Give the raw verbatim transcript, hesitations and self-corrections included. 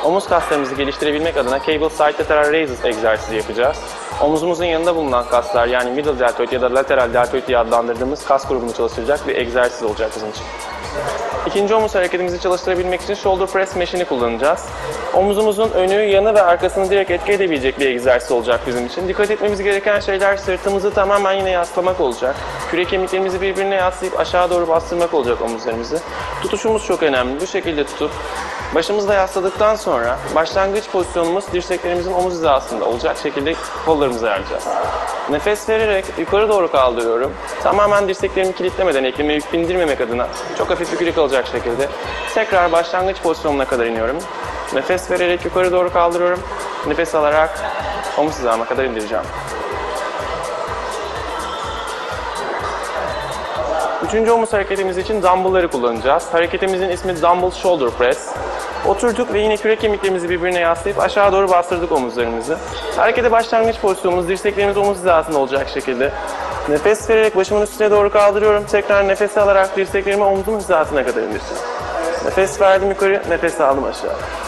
Omuz kaslarımızı geliştirebilmek adına cable side lateral raises egzersizi yapacağız. Omuzumuzun yanında bulunan kaslar, yani middle deltoid ya da lateral deltoid diye adlandırdığımız kas grubunu çalıştıracak bir egzersiz olacak bizim için. İkinci omuz hareketimizi çalıştırabilmek için shoulder press machine'i kullanacağız. Omuzumuzun önü, yanı ve arkasını direkt etki edebilecek bir egzersiz olacak bizim için. Dikkat etmemiz gereken şeyler sırtımızı tamamen yine yaslamak olacak. Kürek kemiklerimizi birbirine yaslayıp aşağı doğru bastırmak olacak omuzlarımızı. Tutuşumuz çok önemli. Bu şekilde tutup başımızı da yasladıktan sonra başlangıç pozisyonumuz dirseklerimizin omuz hizasında olacak şekilde kollarımızı ayarlayacağız. Nefes vererek yukarı doğru kaldırıyorum. Tamamen dirseklerimi kilitlemeden, eklemi yük bindirmemek adına çok hafif bir kürek alacak şekilde tekrar başlangıç pozisyonuna kadar iniyorum. Nefes vererek yukarı doğru kaldırıyorum. Nefes alarak omuz hizama kadar indireceğim. Üçüncü omuz hareketimiz için dumbbell'ları kullanacağız. Hareketimizin ismi Dumbbell Shoulder Press. Oturduk ve yine kürek kemiklerimizi birbirine yaslayıp aşağı doğru bastırdık omuzlarımızı. Harekete başlangıç pozisyonumuz dirseklerimiz omuz hizasında olacak şekilde. Nefes vererek başımın üstüne doğru kaldırıyorum. Tekrar nefes alarak dirseklerimi omuzumun hizasına kadar indireceğim. Nefes verdim yukarı, nefes aldım aşağı.